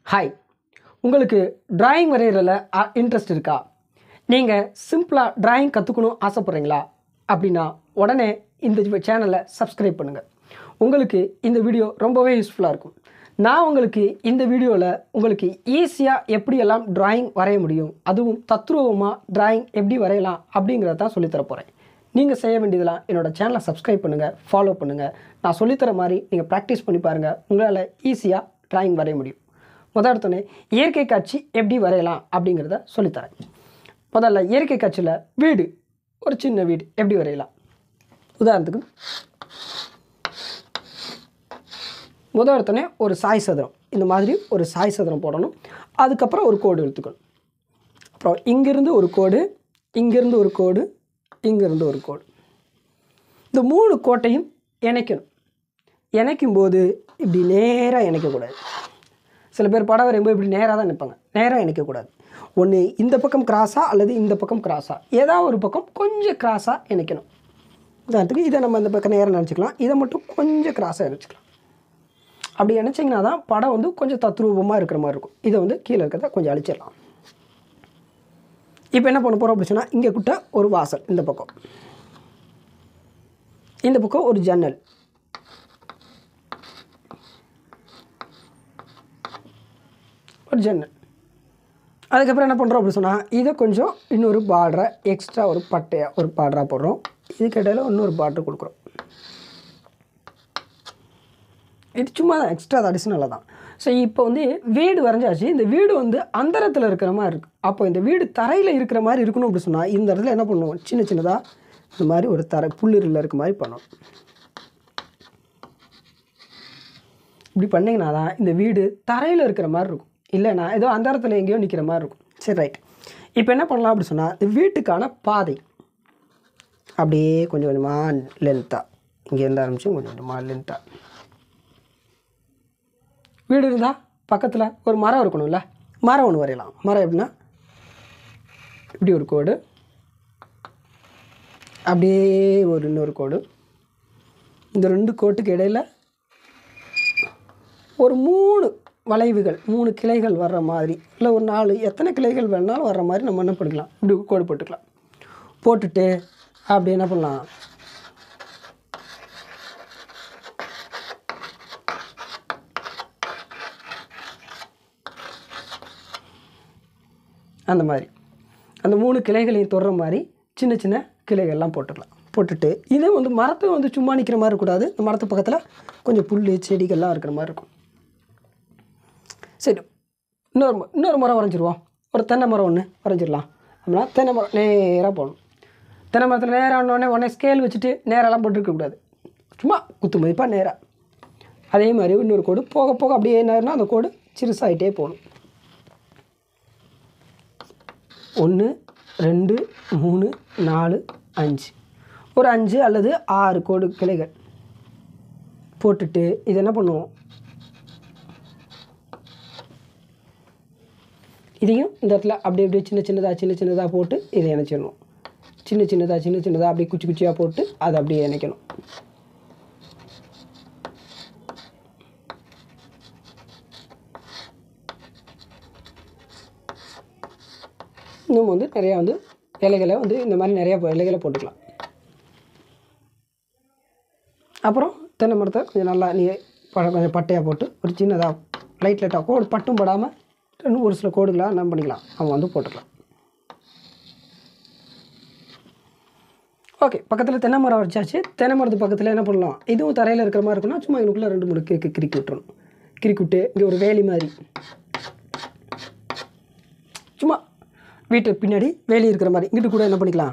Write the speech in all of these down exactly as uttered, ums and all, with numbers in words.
Hi, உங்களுக்கு drawing வரைகிறதுல interest இருக்கா? நீங்கள் சிம்பிளாக டிராயிங் கற்றுக்கணும் ஆசைப்பட்றீங்களா? அப்படின்னா உடனே இந்த சேனலை சப்ஸ்கிரைப் பண்ணுங்கள். உங்களுக்கு இந்த வீடியோ ரொம்பவே யூஸ்ஃபுல்லாக இருக்கும். நான் உங்களுக்கு இந்த வீடியோவில் உங்களுக்கு ஈஸியாக எப்படியெல்லாம் டிராயிங் வரைய முடியும், அதுவும் தத்ரூபமாக டிராயிங் எப்படி வரையலாம் அப்படிங்கிறத தான் சொல்லித்தர போகிறேன். நீங்கள் செய்ய வேண்டியதெல்லாம் என்னோடய சேனலை சப்ஸ்கிரைப் பண்ணுங்கள், ஃபாலோ பண்ணுங்கள். நான் சொல்லித்தர மாதிரி நீங்கள் ப்ராக்டிஸ் பண்ணி பாருங்கள். உங்களால் ஈஸியாக டிராயிங் வரைய முடியும். முதல் எடுத்தோடனே இயற்கை காட்சி எப்படி வரையலாம் அப்படிங்கிறத சொல்லித்தரேன். முதல்ல இயற்கை காட்சியில் வீடு, ஒரு சின்ன வீடு எப்படி வரையலாம். உதாரணத்துக்கு முதல் எடுத்தோடனே ஒரு சாய் சதுரம், இந்த மாதிரி ஒரு சாய் சதுரம் போடணும். அதுக்கப்புறம் ஒரு கோடு எடுத்துக்கணும். அப்புறம் இங்கேருந்து ஒரு கோடு, இங்கேருந்து ஒரு கோடு, இங்கேருந்து ஒரு கோடு. இந்த மூணு கோட்டையும் இணைக்கணும். இணைக்கும்போது இப்படி நேராக இணைக்கக்கூடாது. சில பேர் படம் வரையும்போது இப்படி நேராக தான் நிற்பாங்க. நேராக இணைக்கக்கூடாது. ஒன்று இந்த பக்கம் கிராஸாக அல்லது இந்த பக்கம் கிராஸாக, ஏதாவது ஒரு பக்கம் கொஞ்சம் கிராஸாக இணைக்கணும். உதாரணத்துக்கு இதை நம்ம இந்த பக்கம் நேராக நினச்சிக்கலாம், இதை மட்டும் கொஞ்சம் கிராஸாக இணைச்சிக்கலாம். அப்படி இணைச்சிங்கன்னா தான் படம் வந்து கொஞ்சம் தத்ரூபமாக இருக்கிற மாதிரி இருக்கும். இதை வந்து கீழே இருக்கிறத கொஞ்சம் அழிச்சிடலாம். இப்போ என்ன பண்ண போகிறோம் அப்படின்னு சொன்னால், இங்கே கிட்ட ஒரு வாசல், இந்த பக்கம் இந்த பக்கம் ஒரு ஜன்னல், ஒரு ஜன்னல். அதுக்கப்புறம் என்ன பண்ணுறோம் அப்படின்னு சொன்னால், இதை கொஞ்சம் இன்னொரு பார்டரை எக்ஸ்ட்ரா ஒரு பட்டையாக ஒரு பார்டராக போடுறோம். இதுக்கு இடையில இன்னொரு பார்டர் கொடுக்குறோம். இது சும்மா தான், எக்ஸ்ட்ரா அது அடிஷ்னலாக தான். ஸோ இப்போ வந்து வீடு வரைஞ்சாச்சு. இந்த வீடு வந்து அந்தரத்தில் இருக்கிற மாதிரி இருக்குது. அப்போ இந்த வீடு தரையில் இருக்கிற மாதிரி இருக்கணும் அப்படின்னு சொன்னால், இந்த இடத்துல என்ன பண்ணுவோம், சின்ன சின்னதாக இந்த மாதிரி ஒரு தரை புல்லிரில் இருக்க மாதிரி பண்ணணும். இப்படி பண்ணிங்கன்னா தான் இந்த வீடு தரையில் இருக்கிற மாதிரி இருக்கும். இல்லைனா ஏதோ அந்த இடத்துல எங்கேயோ நிற்கிற மாதிரி இருக்கும். சரி, ரைட். இப்போ என்ன பண்ணலாம் அப்படி சொன்னால், இந்த வீட்டுக்கான பாதை அப்படியே கொஞ்சம் கொஞ்சமாக லென்த்தாக, இங்கேருந்து ஆரம்பித்து கொஞ்சம் கொஞ்சமாக லென்த்தாக. வீடு இருந்தால் பக்கத்தில் ஒரு மரம் இருக்கணும்ல, மரம் ஒன்று வரையலாம். மரம் எப்படின்னா இப்படி ஒரு கோடு, அப்படியே ஒரு இன்னொரு கோடு, இந்த ரெண்டு கோட்டுக்கு இடையில் ஒரு மூணு வளைவுகள், மூணு கிளைகள் வர்ற மாதிரி, இல்லை ஒரு நாலு, எத்தனை கிளைகள் வேணாலும் வர்ற மாதிரி நம்ம என்ன பண்ணிக்கலாம், இப்படி கோடு போட்டுக்கலாம். போட்டுட்டு அப்படி என்ன பண்ணலாம், அந்த மாதிரி அந்த மூணு கிளைகளையும் தொடுற மாதிரி சின்ன சின்ன கிளைகள்லாம் போட்டுக்கலாம். போட்டுட்டு இதே வந்து மரத்தை வந்து சும்மா நிற்கிற மாதிரி இருக்கக்கூடாது. இந்த மரத்து பக்கத்தில் கொஞ்சம் புல் செடிகள்லாம் இருக்கிற மாதிரி இருக்கும். சரி, இன்னொரு இன்னொரு மரம் வரைஞ்சிருவோம். ஒரு தென்னை மரம் ஒன்று வரைஞ்சிடலாம். அப்படின்னா தென்னை மரம் நேராக போகணும். தென்னை மரத்தில் நேராக ஒன்றே உடனே ஸ்கேல் வச்சுட்டு நேரெல்லாம் போட்டுருக்கக்கூடாது. சும்மா குத்து மதிப்பாக நேராக. அதே மாதிரி இன்னொரு கோடு போக போக அப்படியே நேரம்னா அந்த கோடு சிறுசாகிட்டே போகணும். ஒன்று, ரெண்டு, மூணு, நாலு, அஞ்சு, ஒரு அஞ்சு அல்லது ஆறு கோடு கிளைகள் போட்டுட்டு இது என்ன பண்ணுவோம், இதையும் இந்த இடத்துல அப்படி அப்படியே சின்ன சின்னதாக சின்ன சின்னதாக போட்டு இதை இணைச்சிடணும். சின்ன சின்னதாக சின்ன சின்னதாக அப்படியே குச்சி குச்சியாக போட்டு அதை அப்படியே இணைக்கணும். இன்னும் வந்து நிறையா வந்து இலைகளை வந்து இந்த மாதிரி நிறையா இலைகளை போட்டுக்கலாம். அப்புறம் தென்னை மரத்தை கொஞ்சம் நல்லா நீ கொஞ்சம் பட்டையாக போட்டு ஒரு சின்னதாக லைட் லைட்டாக கோடு பட்டும் படாமல் இன்னும் ஒரு சில கோடுகளாக என்ன பண்ணிக்கலாம், அவங்க வந்து போட்டுக்கலாம். ஓகே, பக்கத்தில் தென்னை மரம் வச்சாச்சு. தென்னை மரத்து பக்கத்தில் என்ன பண்ணலாம், இதுவும் தரையில் இருக்கிற மாதிரி இருக்குன்னா சும்மா இதுக்குள்ளே ரெண்டு மூணு கிறுக்கி கிறுக்கி விட்டுறணும். கிறுக்கி விட்டு இங்கே ஒரு வேலி மாதிரி, சும்மா வீட்டு பின்னாடி வேலி இருக்கிற மாதிரி இங்கிட்டு கூட என்ன பண்ணிக்கலாம்,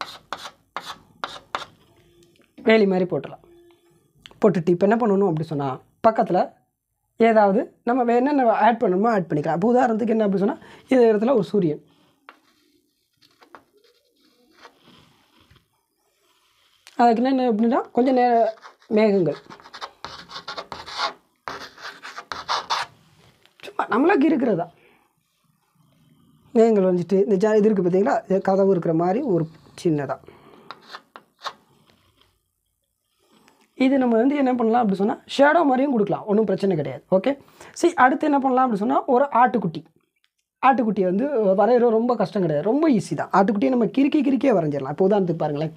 வேலி மாதிரி போட்டுடலாம். போட்டுட்டு இப்போ என்ன பண்ணணும் அப்படி சொன்னால், பக்கத்தில் ஏதாவது நம்ம என்னென்ன ஆட் பண்ணணுமோ ஆட் பண்ணிக்கலாம். இப்போ உதாரணத்துக்கு என்ன அப்படி சொன்னால், இந்த இடத்துல ஒரு சூரியன், அதுக்கு என்ன அப்படின்னா கொஞ்சம் நேர மேகங்கள், சும்மா நம்மளாக்கு இருக்கிறதா மேகங்கள் வந்துட்டு இந்த ஜா இது இருக்குது பார்த்தீங்களா, கதவு இருக்கிற மாதிரி ஒரு சின்னதாக. இது நம்ம வந்து என்ன பண்ணலாம் அப்படி சொன்னால் ஷேடோ மாதிரியும் கொடுக்கலாம், ஒன்றும் பிரச்சனை கிடையாது. ஓகே, சரி அடுத்து என்ன பண்ணலாம் அப்படி சொன்னால் ஒரு ஆட்டுக்குட்டி. ஆட்டுக்குட்டியை வந்து வரைகிற ரொம்ப கஷ்டம் கிடையாது, ரொம்ப ஈஸி தான். ஆட்டுக்குட்டியை நம்ம கிறுக்கி கிறுக்கியே வரைஞ்சிடலாம். இப்போ உதாரணத்துக்கு பாருங்களேன்,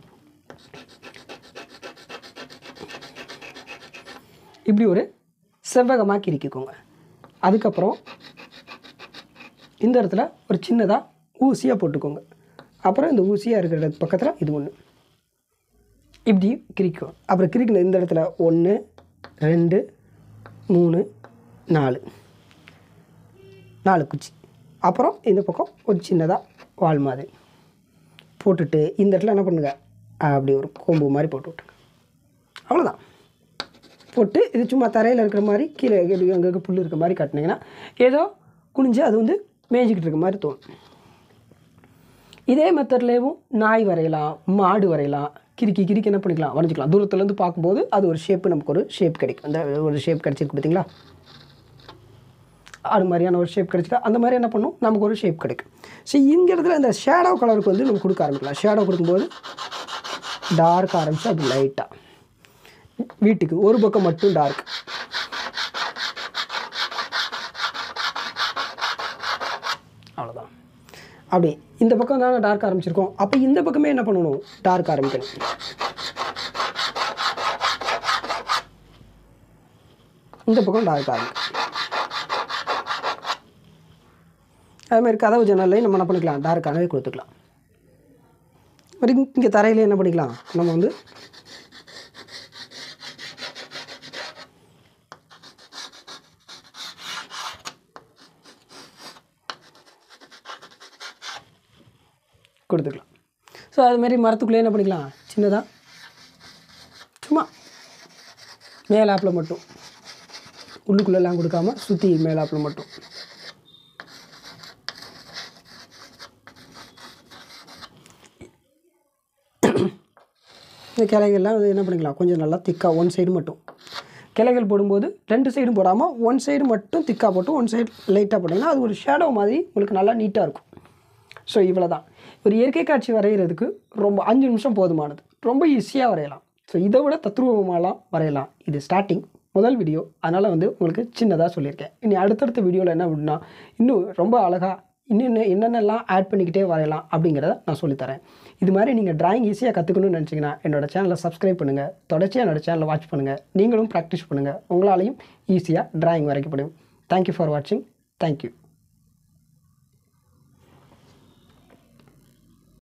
இப்படி ஒரு செவ்வகமாக கிறுக்கிக்கோங்க. அதுக்கப்புறம் இந்த இடத்துல ஒரு சின்னதாக ஊசியாக போட்டுக்கோங்க. அப்புறம் இந்த ஊசியாக இருக்கிற பக்கத்தில் இது ஒன்று இப்படி கிரிக்கும். அப்புறம் கிரிக்கின இந்த இடத்துல ஒன்று ரெண்டு மூணு நாலு நாலு குச்சி. அப்புறம் இந்த பக்கம் ஒரு சின்னதாக வால் மாதிரி போட்டுட்டு இந்த இடத்துல என்ன பண்ணுங்க, அப்படி ஒரு கொம்பு மாதிரி போட்டு விட்டுருங்க. அவ்வளோதான். போட்டு இது சும்மா தரையில் இருக்கிற மாதிரி கீழே அங்கே புல் இருக்கிற மாதிரி கட்டினீங்கன்னா ஏதோ குனிஞ்சு அது வந்து மேய்ஞ்சிக்கிட்டு இருக்க மாதிரி தோணும். இதே மெத்தட்லேயும் நாய் வரையலாம், மாடு வரையலாம். கிறுக்கி கிறுக்கி என்ன பண்ணிக்கலாம், வரைஞ்சிக்கலாம். தூரத்துலேருந்து பார்க்கும்போது அது ஒரு ஷேப்பு, நமக்கு ஒரு ஷேப் கிடைக்கும். அந்த ஒரு ஷேப் கிடச்சிருக்கு பார்த்தீங்களா, அது மாதிரியான ஒரு ஷேப் கிடச்சிட்டா அந்த மாதிரி என்ன பண்ணும், நமக்கு ஒரு ஷேப் கிடைக்கும். ஸோ இங்கே இடத்துல இந்த ஷேடோ கலருக்கு வந்து நம்ம கொடுக்க ஆரம்பிக்கலாம். ஷேடோ கொடுக்கும்போது டார்க் ஆரம்பிச்சு அப்படி லைட்டாக வீட்டுக்கு ஒரு பக்கம் மட்டும் டார்க். அவ்வளோதான். அப்படி இந்த பக்கம் தாங்க டார்க் ஆரம்பிச்சிருக்கோம். அப்போ இந்த பக்கமே என்ன பண்ணணும், டார்க் ஆரம்பிக்கணும். இந்த பக்கம் டார்க் ஆரம்பிக்கும். அதுமாதிரி கதவு ஜன்னல்லையும் நம்ம என்ன பண்ணிக்கலாம், டார்க்கானவே கொடுத்துக்கலாம். மாதிரி இங்கே தரையிலே என்ன பண்ணிக்கலாம், நம்ம வந்து கொடுத்துக்கலாம். ஸோ அதுமாரி மரத்துக்குள்ளே என்ன பண்ணிக்கலாம், சின்னதாக சும்மா மேலாப்பில் மட்டும், உள்ளுக்குள்ளெல்லாம் கொடுக்காமல் சுற்றி மேலாப்பில் மட்டும். இந்த கிளைகள்லாம் வந்து என்ன பண்ணிக்கலாம், கொஞ்சம் நல்லா திக்காக ஒன் சைடு மட்டும் கிளைகள் போடும்போது ரெண்டு சைடும் போடாமல் ஒன் சைடு மட்டும் திக்காக போட்டு ஒன் சைடு லைட்டாக போட்டிங்கன்னா அது ஒரு ஷேடோ மாதிரி உங்களுக்கு நல்லா நீட்டாக இருக்கும். ஸோ இவ்வளோ தான். ஒரு இயற்கை காட்சி வரைகிறதுக்கு ரொம்ப அஞ்சு நிமிஷம் போதுமானது, ரொம்ப ஈஸியாக வரையலாம். ஸோ இதை விட தத்ரூபமாலாம் வரையலாம். இது ஸ்டார்டிங் முதல் வீடியோ, அதனால் வந்து உங்களுக்கு சின்னதாக சொல்லியிருக்கேன். இனி அடுத்தடுத்த வீடியோவில் என்ன அப்படின்னா இன்னும் ரொம்ப அழகாக இன்னும் என்னென்னலாம் ஆட் பண்ணிக்கிட்டே வரையலாம் அப்படிங்கிறத நான் சொல்லித்தரேன். இது மாதிரி நீங்கள் ட்ராயிங் ஈஸியாக கற்றுக்கணும்னு நினச்சிங்கன்னா என்னோடய சேனலை சப்ஸ்கிரைப் பண்ணுங்கள், தொடர்ச்சியாக என்னோடய சேனலை வாட்ச் பண்ணுங்கள். நீங்களும் ப்ராக்டிஸ் பண்ணுங்கள், உங்களாலையும் ஈஸியாக ட்ராயிங் வரைக்க முடியும். தேங்க்யூ ஃபார் வாட்சிங். தேங்க்யூ.